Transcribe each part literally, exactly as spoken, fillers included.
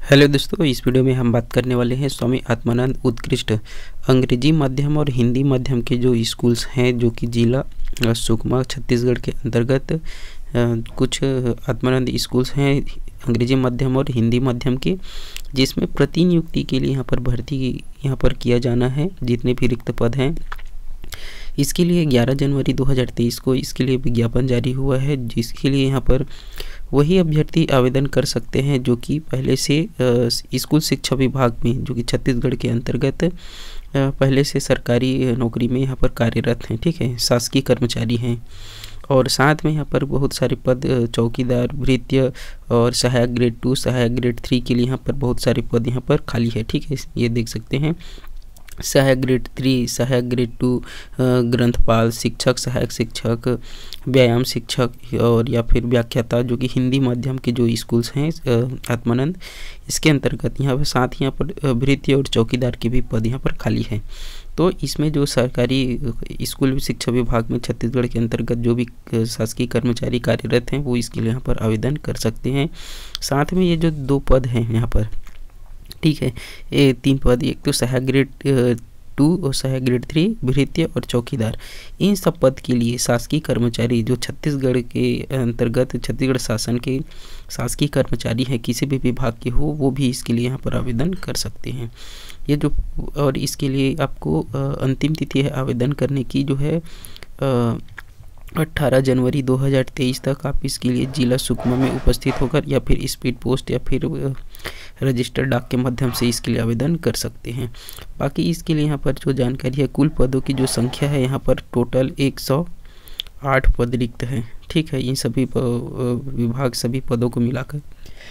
Hello दोस्तों, इस video में हम बात करने वाले हैं स्वामी आत्मानंद उत्कृष्ट अंग्रेजी माध्यम और हिंदी माध्यम के जो स्कूल्स हैं जो कि जिला सुकमा छत्तीसगढ़ के अंतर्गत कुछ आत्मानंद स्कूल्स हैं अंग्रेजी माध्यम और हिंदी माध्यम के, जिसमें प्रतिनियुक्ति के लिए यहाँ पर भर्ती यहाँ पर किया जाना है। जितने भी रिक्त पद हैं इसके लिए ग्यारह जनवरी दो हज़ार तेईस को इसके लिए विज्ञापन जारी हुआ है, जिसके लिए यहाँ पर वही अभ्यर्थी आवेदन कर सकते हैं जो कि पहले से स्कूल शिक्षा विभाग में जो कि छत्तीसगढ़ के अंतर्गत पहले से सरकारी नौकरी में यहाँ पर कार्यरत हैं। ठीक है, शासकीय कर्मचारी हैं। और साथ में यहाँ पर बहुत सारे पद चौकीदार, भृत्य और सहायक ग्रेड टू, सहायक ग्रेड थ्री के लिए यहाँ पर बहुत सारे पद यहाँ पर खाली है। ठीक है, ये देख सकते हैं सहायक ग्रेड थ्री, सहायक ग्रेड टू, ग्रंथपाल, शिक्षक, सहायक शिक्षक, व्यायाम शिक्षक और या फिर व्याख्याता, जो कि हिंदी माध्यम के जो स्कूल्स हैं आत्मानंद इसके अंतर्गत यहाँ पर, साथ ही यहाँ पर भृत्य और चौकीदार के भी पद यहाँ पर खाली हैं। तो इसमें जो सरकारी स्कूल शिक्षा विभाग में छत्तीसगढ़ के अंतर्गत जो भी शासकीय कर्मचारी कार्यरत हैं वो इसके लिए यहाँ पर आवेदन कर सकते हैं। साथ में ये जो दो पद हैं यहाँ पर, ठीक है, ये तीन पद, एक तो सहायक ग्रेड टू और सहायक ग्रेड थ्री, भृत्य और चौकीदार, इन सब पद के लिए शासकीय कर्मचारी जो छत्तीसगढ़ के अंतर्गत छत्तीसगढ़ शासन के शासकीय कर्मचारी हैं किसी भी विभाग के हो, वो भी इसके लिए यहाँ पर आवेदन कर सकते हैं। ये जो और इसके लिए आपको अंतिम तिथि है आवेदन करने की जो है अट्ठारह जनवरी दो हज़ार तेईस तक। आप इसके लिए जिला सुकमा में उपस्थित होकर या फिर स्पीड पोस्ट या फिर रजिस्टर डाक के माध्यम से इसके लिए आवेदन कर सकते हैं। बाकी इसके लिए यहाँ पर जो जानकारी है, कुल पदों की जो संख्या है यहाँ पर टोटल एक सौ आठ पद रिक्त है। ठीक है, इन सभी विभाग सभी पदों को मिलाकर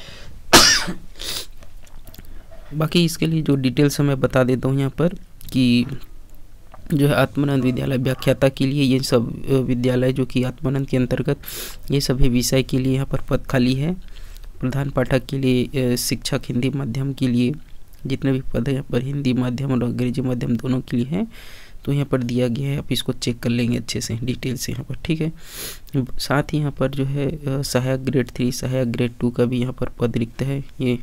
बाकी इसके लिए जो डिटेल्स मैं बता देता हूँ यहाँ पर कि जो है आत्मानंद विद्यालय व्याख्याता के लिए ये सब विद्यालय जो कि आत्मानंद के अंतर्गत ये सभी विषय के लिए यहाँ पर पद खाली है। प्रधान पाठक के लिए, शिक्षक हिंदी माध्यम के लिए जितने भी पद हैं यहाँ पर हिंदी माध्यम और अंग्रेजी माध्यम दोनों के लिए हैं, तो यहाँ पर दिया गया है। आप इसको चेक कर लेंगे अच्छे से डिटेल से यहाँ पर। ठीक है, साथ ही यहाँ पर जो है सहायक ग्रेड थ्री, सहायक ग्रेड टू का भी यहाँ पर पद रिक्त है। ये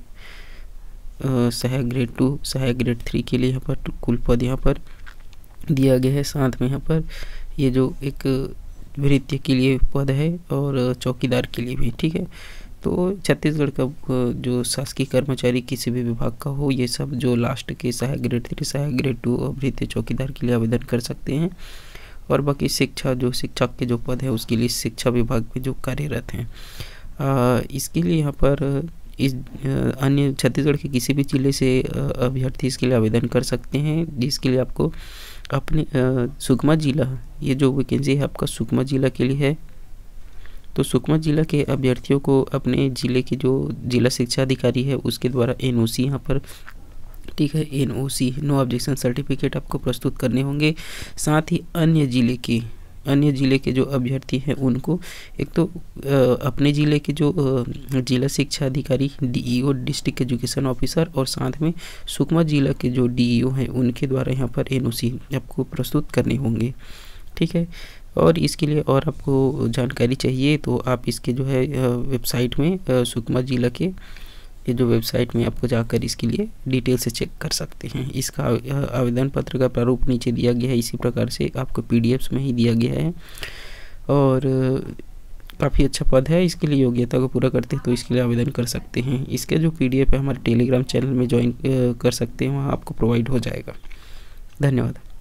सहायक ग्रेड टू, सहायक ग्रेड थ्री के लिए यहाँ पर कुल पद यहाँ पर दिया गया है। साथ में यहाँ पर ये जो एक भृत्य के लिए पद है और चौकीदार के लिए भी। ठीक है, तो छत्तीसगढ़ का जो शासकीय कर्मचारी किसी भी विभाग का हो, ये सब जो लास्ट के सहायक ग्रेड थ्री, सहायक ग्रेड टू और भृत्य चौकीदार के लिए आवेदन कर सकते हैं। और बाकी शिक्षा जो शिक्षक के जो पद है उसके लिए शिक्षा विभाग में जो कार्यरत हैं, आ, इसके लिए यहाँ पर इस अन्य छत्तीसगढ़ के किसी भी जिले से अभ्यर्थी इसके लिए आवेदन कर सकते हैं, जिसके लिए आपको अपने सुकमा जिला, ये जो वैकेंसी है आपका सुकमा जिला के लिए है, तो सुकमा जिला के अभ्यर्थियों को अपने ज़िले के जो जिला शिक्षा अधिकारी है उसके द्वारा एनओसी यहाँ पर, ठीक है, एनओसी नो ऑब्जेक्शन सर्टिफिकेट आपको प्रस्तुत करने होंगे। साथ ही अन्य ज़िले के अन्य ज़िले के जो अभ्यर्थी हैं उनको एक तो अपने ज़िले के जो जिला शिक्षा अधिकारी डीईओ, डिस्ट्रिक्ट एजुकेशन ऑफिसर, और साथ में सुकमा जिला के जो डीईओ हैं उनके द्वारा यहाँ पर एनओसी आपको प्रस्तुत करने होंगे। ठीक है, और इसके लिए और आपको जानकारी चाहिए तो आप इसके जो है वेबसाइट में सुकमा जिला के ये जो वेबसाइट में आपको जाकर इसके लिए डिटेल से चेक कर सकते हैं। इसका आवेदन पत्र का प्रारूप नीचे दिया गया है, इसी प्रकार से आपको पीडीएफ्स में ही दिया गया है। और काफ़ी अच्छा पद है, इसके लिए योग्यता को पूरा करते हैं तो इसके लिए आवेदन कर सकते हैं। इसके जो पीडीएफ है हमारे टेलीग्राम चैनल में ज्वाइन कर सकते हैं, वहाँ आपको प्रोवाइड हो जाएगा। धन्यवाद।